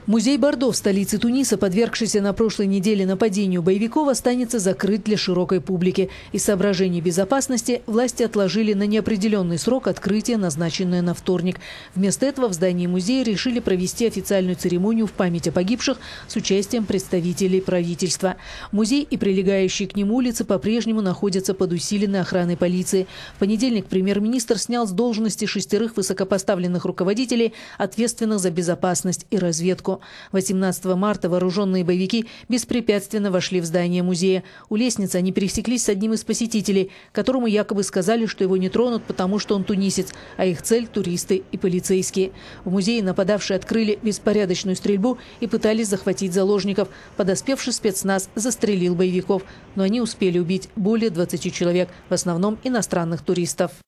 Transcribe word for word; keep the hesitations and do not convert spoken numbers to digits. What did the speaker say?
Музей Бордо в столице Туниса, подвергшийся на прошлой неделе нападению боевиков, останется закрыт для широкой публики. Из соображений безопасности власти отложили на неопределенный срок открытие, назначенное на вторник. Вместо этого в здании музея решили провести официальную церемонию в память о погибших с участием представителей правительства. Музей и прилегающие к нему улицы по-прежнему находятся под усиленной охраной полиции. В понедельник премьер-министр снял с должности шестерых высокопоставленных руководителей, ответственных за безопасность и разведку. восемнадцатого марта вооруженные боевики беспрепятственно вошли в здание музея. У лестницы они пересеклись с одним из посетителей, которому якобы сказали, что его не тронут, потому что он тунисец, а их цель – туристы и полицейские. В музее нападавшие открыли беспорядочную стрельбу и пытались захватить заложников. Подоспевший спецназ застрелил боевиков, но они успели убить более двадцати человек, в основном иностранных туристов.